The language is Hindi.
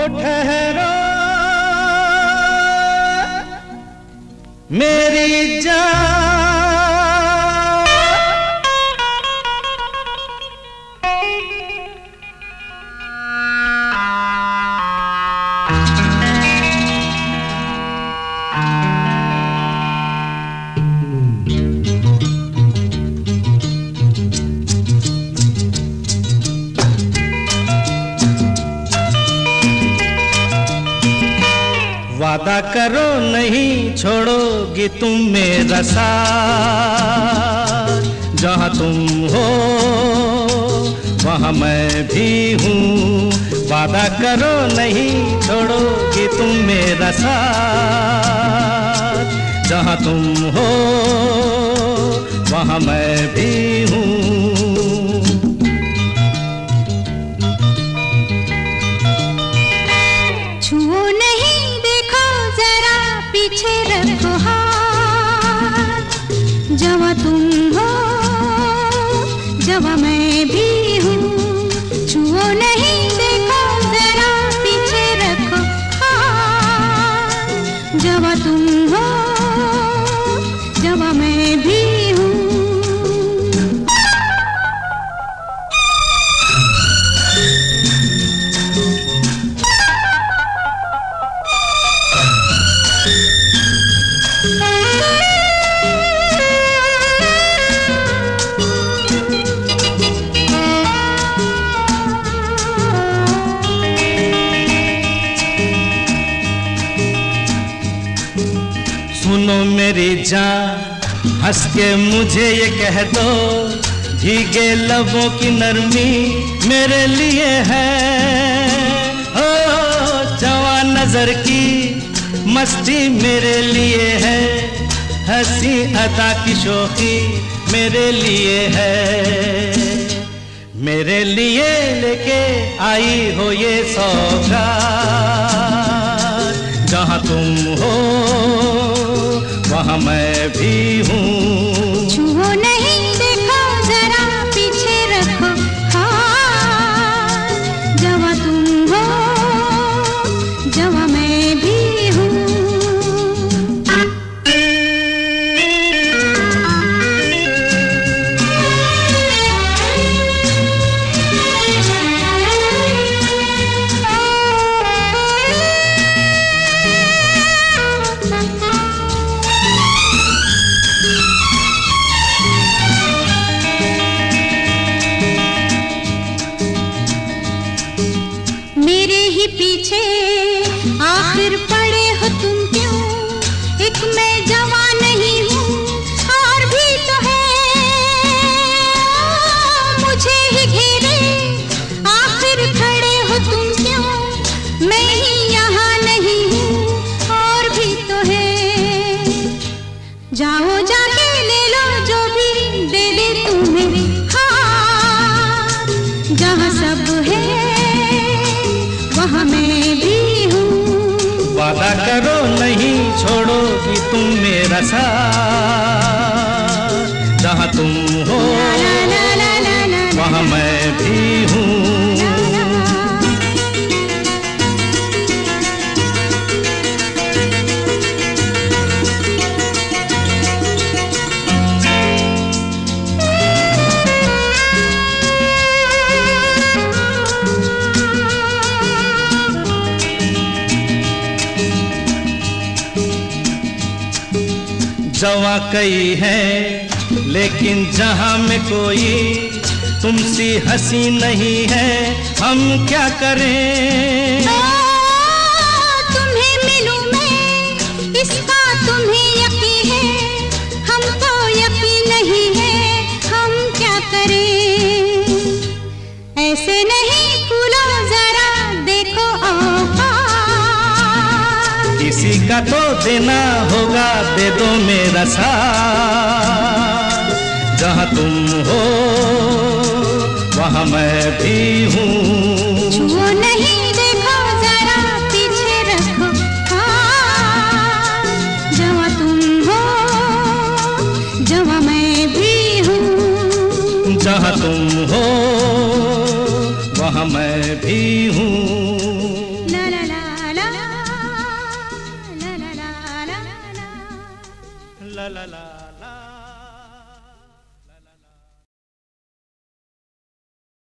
ठहरो मेरी जान, वादा करो नहीं छोड़ोगी तुम मेरा साथ, जहाँ तुम हो वहाँ मैं भी हूँ। वादा करो नहीं छोड़ोगी तुम मेरा साथ, जहाँ तुम हो वहाँ मैं भी हूँ। पीछे रखो हाथ, जहाँ तुम हो जहाँ मैं भी हूँ। छुओ नहीं देखो जरा पीछे रखो हाथ, जहाँ तुम हो जहाँ मैं भी हूँ। सुनो मेरी जान, हंस के मुझे ये कह दो, भीगे लबों की नरमी मेरे लिए है। ओ जवान नजर की मस्ती मेरे लिए है, हंसी अदा की शोखी मेरे लिए है। मेरे लिए लेके आई हो ये सौगात, जहाँ तुम हो वहाँ मैं भी हूँ। छुओ नहीं देखो जरा पीछे रखो हाथ, जहाँ तुम हो जहाँ मैं भी हूँ। पीछे आखिर पड़े हो तुम क्यों? एक मैं जवान नहीं हूँ और भी तो है मुझे ही घेरे, आखिर खड़े हो तुम क्यों? मैं ही यहाँ नहीं हूँ और भी तो है। जाओ जाके ले लो जो भी दे दे तुम्हें हाथ, जहाँ सब है वहाँ मैं भी हूँ। वादा करो नहीं छोड़ोगी तुम मेरा साथ, जहाँ तुम हो वहाँ मैं भी हूँ। जवां कई है लेकिन जहां में कोई तुमसी हंसी नहीं है, हम क्या करें? तुम्हें मिलूं मैं इसका तुम्हें यकीन है, हमको यकीन नहीं है, हम क्या करें? ऐसे नहीं फूलो जरा देखो औकात, किसी का तो देना होगा, दे दो मेरा साथ, जहाँ तुम हो वहाँ मैं भी हूँ। छुओ नहीं देखो जरा पीछे रखो हाथ, जहाँ तुम हो जहाँ मैं भी हूँ। जहाँ तुम हो वहाँ मैं भी हूँ। ला ला ला